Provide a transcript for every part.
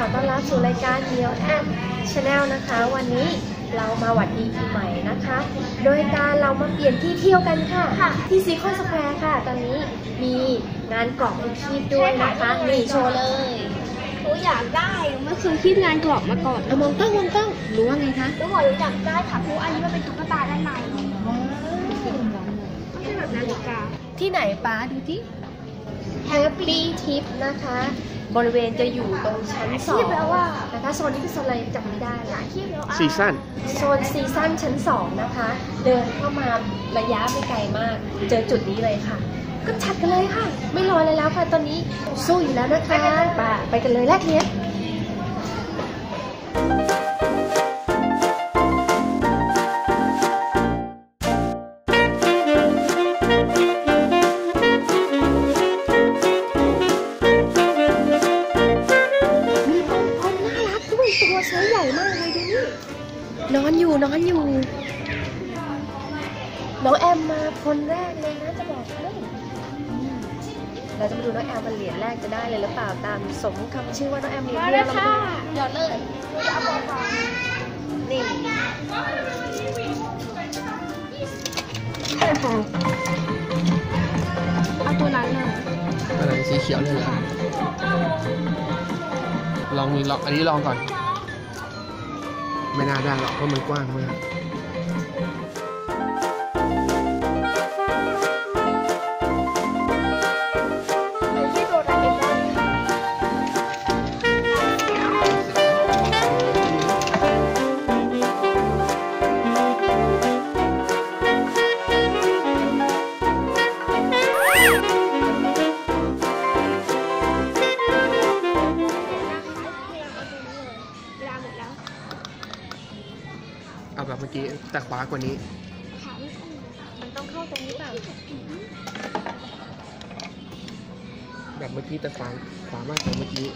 อต้อนรับสู่รายการเมียวแอมชาแนลนะคะวันนี้เรามาหวัดดีปีใหม่นะคะโดยการเรามาเปลี่ยนที่เที่ยวกันค่ะที่ซีคอนสแควร์ค่ะตอนนี้มีงานกรอบให้คีบด้วยนะคะนี่โชว์เลยอยากได้ไม่เคยคิดงานกรอบมาก่อนมองกล้องรู้ว่าไงคะรู้ว่าอยากได้ค่ะเพราะอันนี้มันเป็นตุ๊กตาด้านในไม่ใช่แบบนาฬิกาที่ไหนป้าดูที่ Happy Tip นะคะบริเวณจะอยู่ตรงชั้น2นะคะโซนนี้เป็นโซนอะไรจำไม่ได้ละซีซั่นโซนซีซั่นชั้น2นะคะเดินเข้ามาระยะไม่ไกลมากเจอจุดนี้เลยค่ะก็ชัดกันเลยค่ะไม่รอเลยแล้วค่ะตอนนี้สู้อยู่แล้วนะคะไปกันเลยแรกเนี้ยไซส์ใหญ่มากเลยดูนี่นอนอยู่น้องแอมมาคนแรกเลยนะจะบอกให้เราจะมาดูน้องแอมมาเหรียญแรกจะได้เลยหรือเปล่าตามสมคำชื่อว่าน้องแอมเหรียญเดียวเราหยอดเลยนี่เอาตัวนั้นเลยอะไรสีเขียวเลยเหรอลองอันนี้ลองก่อนไม่น่าได้หรอกเพราะมันกว้างมากเอาแบบเมื่อกี้แต่ขวากว่านี้มันต้องเข้าตรงนี้เปล่าแบบเมื่อกี้แต่ขวามากกว่าเมื่อกี้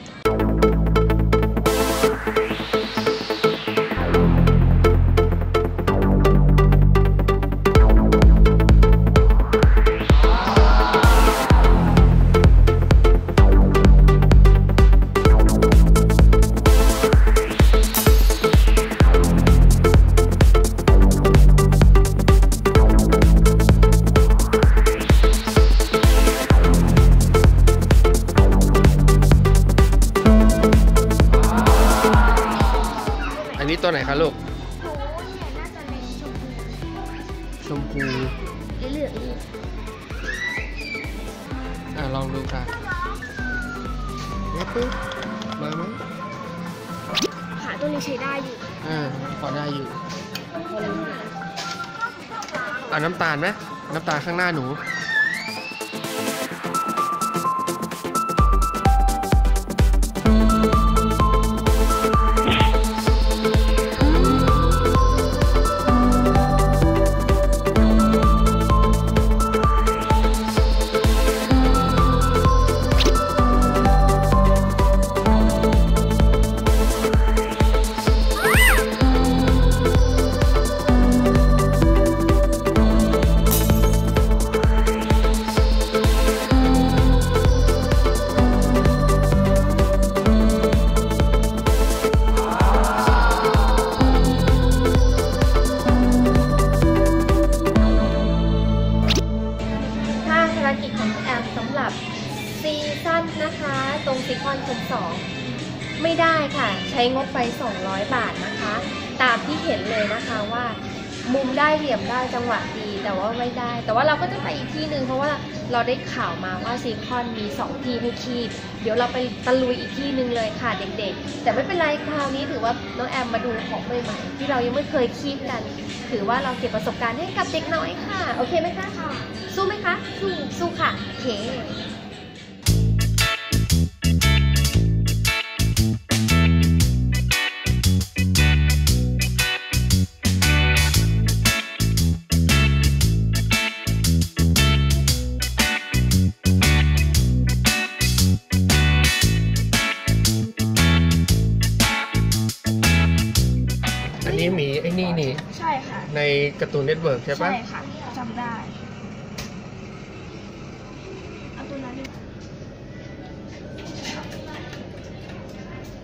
ตัวไหนคะลูกชมพูเหลืองลองดูค่ะแล้วปุ๊บมาไหมขาตัวนี้ใช้ได้อยู่พอได้อยู่เอาน้ำตาลไหมน้ำตาลข้างหน้าหนูซีซั่นนะคะตรงซีคอนชั้น2ไม่ได้ค่ะใช้งบไป200 บาทนะคะตามที่เห็นเลยนะคะว่ามุมได้เหลี่ยมได้จังหวะดีแต่ว่าไม่ได้แต่ว่าเราก็จะไปอีกที่หนึ่งเพราะว่าเราได้ข่าวมาว่าซีคอนมี2ที่ให้คีบเดี๋ยวเราไปตะลุยอีกที่หนึ่งเลยค่ะเด็กๆแต่ไม่เป็นไรคราวนี้ถือว่าน้องแอมมาดูของใหม่ๆที่เรายังไม่เคยคีบกันถือว่าเราเก็บประสบการณ์ให้กับเด็กน้อยค่ะโอเคไหมคะสู้ไหมคะสู้ค่ะโอเคหมีไอ้นี่ใช่ค่ะในการ์ตูนเน็ตเวิร์กใช่ปะใช่ค่ะจำได้เอาตัวนั้น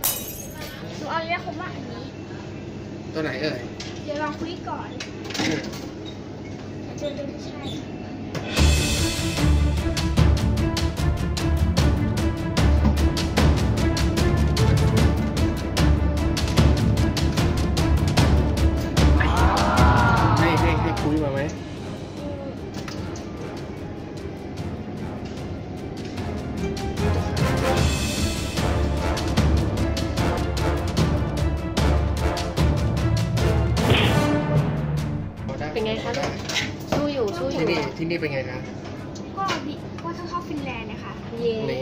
ตัวไหนเอ่ยเดี๋ยวลองคุยก่อนเจอไม่ใช่ให้คุยมาไหมเป็นไงคะสู้อยู่สู้อยู่ที่นี่เป็นไงคะก็ดีก็เท่าฟินแลนด์นะคะเย้นี่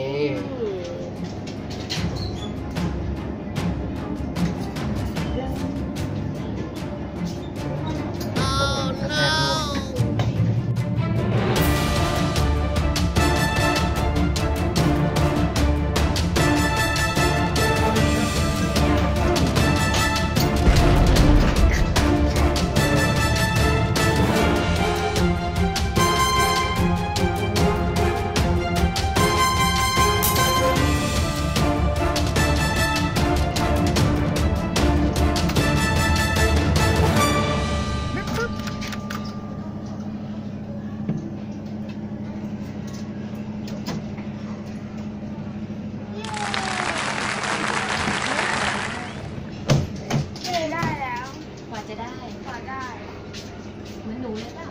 ได้แล้วกว่าจะได้พอได้เหมือนหนูเลยเปล่า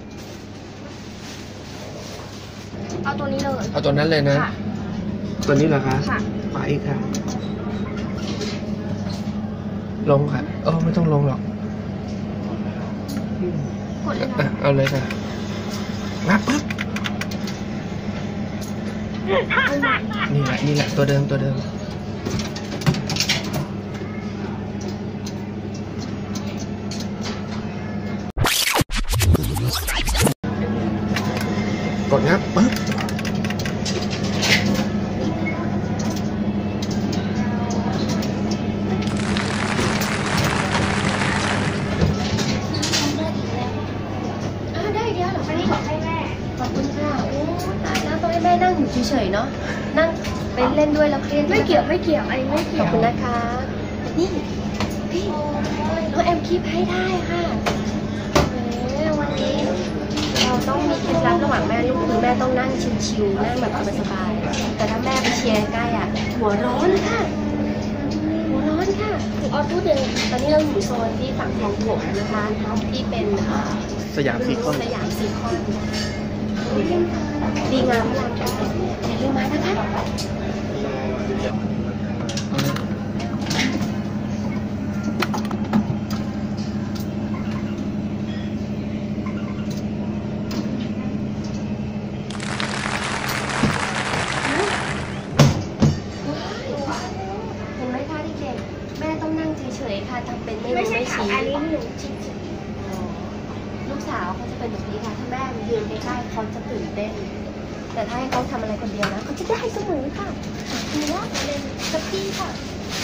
เอาตัวนี้เลยเอาตัวนั้นเลยนะค่ะตัวนี้เหรอคะค่ะไปค่ะ ลงค่ะไม่ต้องลงหรอกกดเลยอ่ะนะเอาเลยค่ะมาปึ๊บนี่แหละตัวเดิมกดงับปึ๊บได้อีกแล้วเหรออันคะนี้ขอให้แม่ขอบคุณค่ะโอ้ตายแล้วต้องให้แม่นั่งอยู่เฉยๆเนาะนั่งไปเล่นด้วยแล้วเครียดไม่เกี่ยวไม่เกี่ยวอันนี้ไม่ขเกี่อย บวคุณนะคะนี่พี่น้องแอมคีบให้ได้ค่ะวันนี้เราต้องมีเคล็ดลับระหว่างแม่ลูกคือแม่ต้องนั่งชิวๆนั่งแบบสบายๆแต่ถ้าแม่ไปเชียร์ใกล้อ่ะหัวร้อนค่ะหัวร้อนค่ะออตู้เดิมตอนนี้เราอยู่โซนที่ฝั่งคลองหกนะคะที่เป็นสยามซีคอนสยามซีคอนดีงามพลังใจอย่าลืมมานะคะเห็นไหมคะเด็กๆแม่ต้องนั่งเฉยๆค่ะทำเป็นไม่ไม่รู้ใช่ไม่ค่ะชี้อันนี้หนูจริงลูกสาวเขาจะเป็นแบบนี้ค่ะถ้าแม่ยืนใกล้ๆเขาจะตื่นเต้น แต่ถ้าให้เขาทำอะไรคนเดียวนะเขาจะได้เสมอค่ะดีว่าเป็นสักที่ค่ะ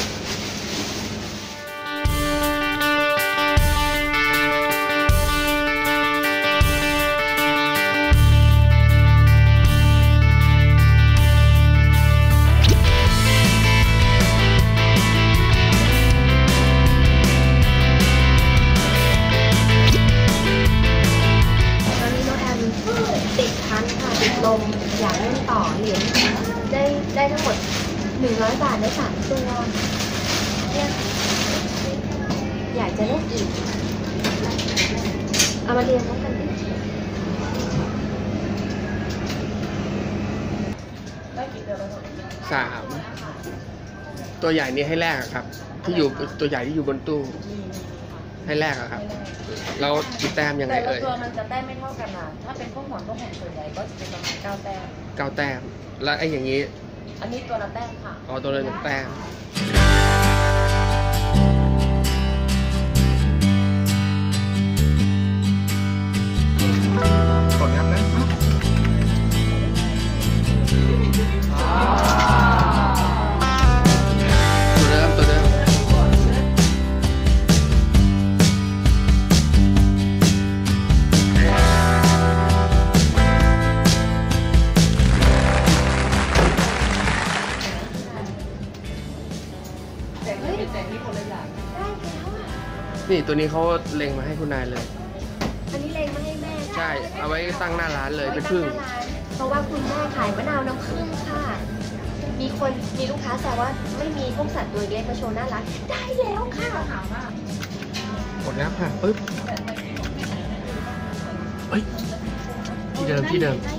ติดพันค่ะติดลมอยากเล่นต่อเหรียญได้ทั้งหมด100 บาทได้3 ตัวเนี่ยอยากจะเล่นอีกเอามาเรียนพร้อมกันดิ 3ตัวใหญ่นี้ให้แลกอะครับ ที่อยู่ตัวใหญ่ที่อยู่บนตู้ให้แลกอะครับเรากี่แต้มยังไงแต่ละเอ่ยตัวมันจะแต้มไม่เท่ากันอ่ะ ถ้าเป็นพวกหมอนพวกแผ่นส่วนใหญ่ก็จะเป็นประมาณ9 แต้ม 9 แต้มแล้วไอ้อย่างนี้อันนี้ตัวละแต้มค่ะตัวละ1 แต้มกดงับนะตัวเดิมนี่นี่ตัวนี้เขาเล็งมาให้คุณนายเลยอันนี้เล็งมาให้แม่ใช่ เอาไว้ตั้งหน้าร้านเลยเป็นพึ่งเพราะว่าคุณแม่ขายมะนาวน้ำผึ้งค่ะ มีลูกค้าแซวว่าไม่มีพวกสัตว์ตัวเล็กมาโชว์น่ารักได้แล้วค่ะกดงับค่ะปึ๊บเฮ้ยที่เดิม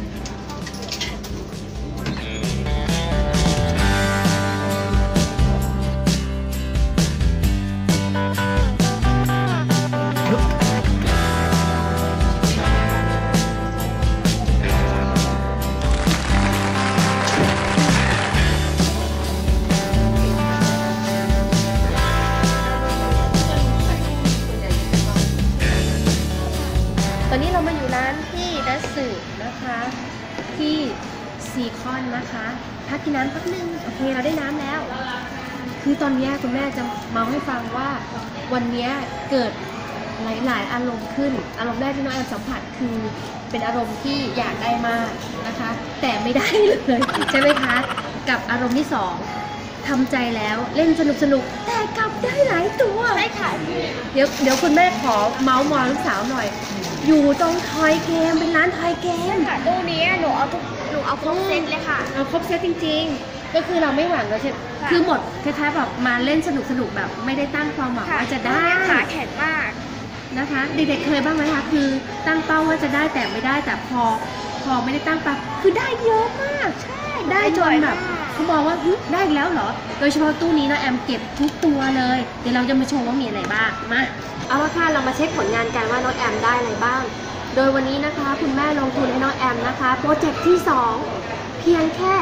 ตอนนี้เรามาอยู่ร้านที่ดัสสึนะคะที่ซีคอนนะคะพักกินน้ำแป๊บนึงโอเคเราได้น้ำแล้ว คือตอนนี้คุณแม่จะเมาให้ฟังว่าวันนี้เกิดหลายๆอารมณ์ขึ้นอารมณ์แรกที่น้องแอมสัมผัสคือเป็นอารมณ์ที่อยากได้มากนะคะแต่ไม่ได้เลยใช่ไหมคะกับอารมณ์ที่สองทำใจแล้วเล่นสนุกแต่กลับได้หลายตัวใช่ค่ะเดี๋ยวคุณแม่ขอเมาส์มอยลูกสาวหน่อยอยู่ตรงทอยเกมเป็นร้านทอยเกมค่ะตู้นี้หนูเอาครบเซตเลยค่ะเอาครบเซตจริงๆก็คือเราไม่หวังเราใช่คือหมดคล้ายๆแบบมาเล่นสนุกแบบไม่ได้ตั้งความหวังว่าจะได้ขาแข็งมากนะคะเด็กๆเคยบ้างไหมคะคือตั้งเป้าว่าจะได้แต่ไม่ได้แต่พอไม่ได้ตั้งเป้าคือได้เยอะมากใช่ได้จนแบบเขาบอกว่าได้อีกแล้วเหรอโดยเฉพาะตู้นี้นะแอมเก็บทุกตัวเลยเดี๋ยวเราจะมาโชว์ว่ามีอะไรบ้างมาเอาละค่ะเรามาเช็คผลงานกันว่าน้องแอมได้อะไรบ้างโดยวันนี้นะคะคุณแม่ลงทุนให้น้องแอมนะคะโปรเจกต์ที่2เพียงแค่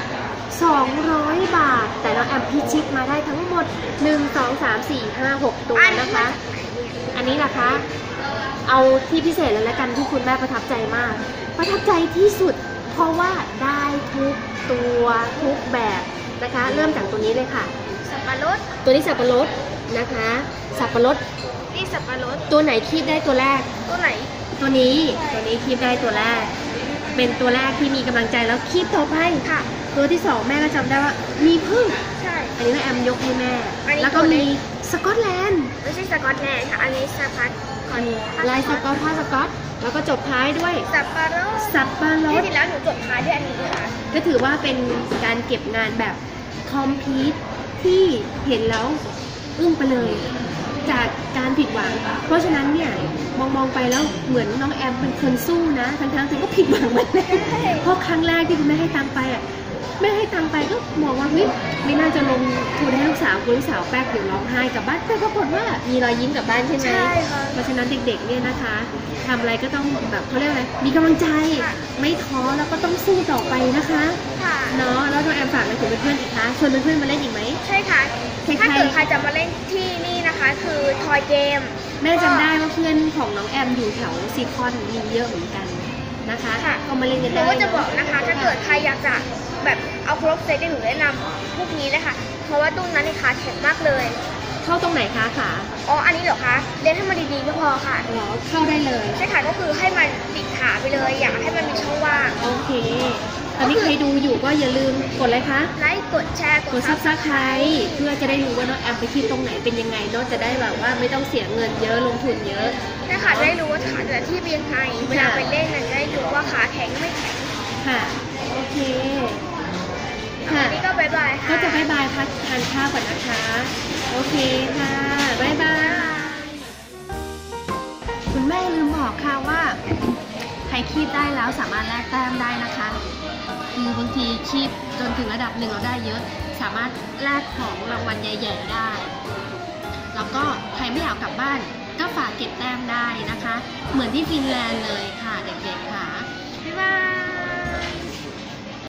200 บาทแต่น้องแอมพิชิตมาได้ทั้งหมด1 2 3 4 5 6ตัวนะคะอันนี้นะคะเอาที่พิเศษเลยแล้วกันที่คุณแม่ประทับใจมากประทับใจที่สุดเพราะว่าได้ทุกตัวทุกแบบนะคะเริ่มจากตัวนี้เลยค่ะสับปะรดตัวนี้สับปะรดนะคะสับปะรดนี่สับปะรดตัวไหนคีบได้ตัวแรกตัวไหนตัวนี้คีบได้ตัวแรกเป็นตัวแรกที่มีกำลังใจแล้วคีบต่อไปค่ะ ตัวที่2แม่ก็จำได้ว่ามีพึ่งใช่อันนี้แม่แอมยกให้แม่อันนี้แล้วก็ตัวเล็มีกสกอตแลนด์ไม่ใช่สกอตแลนด์ค่ะอันนี้สพัดลายสกอตผ้าสกอตแล้วก็จบท้ายด้วยสับปะรดสับปะรที่ดจริงแล้วหนูจดท้ายด้วยอันนี้ค่ะก็ถือว่าเป็นการเก็บงานแบบคอมพลีทที่เห็นแล้วอึ้งไปเลยจากการผิดหวังเพราะฉะนั้นเนี่ยมองไปแล้วเหมือนน้องแอมเป็นคนสู้นะทั้งๆที่ก็ผิดหวังมาแล้วเพราะครั้งแรกที่คุณแม่ให้ตังค์ไปอ่ะแม่ให้ตังค์ไปก็มองว่าเฮ้ยไม่น่าจะลงทุนให้ลูกสาวแป๊กเดี๋ยวร้องไห้กลับบ้านแต่ปรากฏว่ามีรอยยิ้มกลับบ้านใช่ไหมใช่ค่ะเพราะฉะนั้นเด็กๆเนี่ยนะคะทำอะไรก็ต้องแบบเขาเรียกอะไรมีกำลังใจไม่ท้อแล้วก็ต้องสู้ต่อไปนะคะค่ะเนาะแล้วน้องแอมฝากอะไรถึงเพื่อนๆอีกคะชวนเพื่อนๆมาเล่นอีกไหมใช่ค่ะใครๆถ้าเกิดใครจะมาเล่นที่นี่นะคะ คือทอยเกมแม่จำได้ว่าเพื่อนของน้องแอมอยู่แถวซีคอนมีเยอะเหมือนกันนะคะค่ะก็มาเล่นกันหนูได้ก็จะบอกนะคะ ถ้าเกิดใครอยากจะแบบเอาครบเซตได้หนูแนะนำพวกนี้เลยค่ะ เพราะว่าตู้นั้นนี่ขาแข็งมากเลยเข้าตรงไหนคะขาอ๋อ อันนี้เหรอคะ เล่นให้มันดีๆก็พอค่ะหรอเข้าได้เลยใช่ค่ะ ก็คือให้มันติดขาไปเลย อยากให้มันมีช่องว่างโอเคตอนนี้ใครดูอยู่ก็อย่าลืมกดเลยคะไลค์ กดแชร์กดซับสไครต์เพื่อจะได้รู้ว่าน้องแอมไปที่ตรงไหนเป็นยังไงเนาะจะได้แบบว่าไม่ต้องเสียเงินเยอะลงทุนเยอะนะคะได้รู้ว่าขาแต่ที่เป็นยังไงเวลาไปเล่นมันจะได้รู้ว่าขาแข็งไม่แข็งค่ะโอเคค่ะอันนี้ก็บายบายค่ะก็จะบายบายพักทานข้าวก่อนนะคะ โอเคค่ะบายบายคุณแม่ลืมบอกค่ะว่าใครคีบได้แล้วสามารถแลกแต้มได้นะคะคือบางทีคีบจนถึงระดับหนึ่งเราได้เยอะ สามารถแลกของรางวัลใหญ่ๆได้แล้วก็ใครไม่อยากกลับบ้านก็ฝากเก็บแต้มได้นะคะ เหมือนที่ฟินแลนด์เลยค่ะเด็กๆค่ะบ๊ายบาย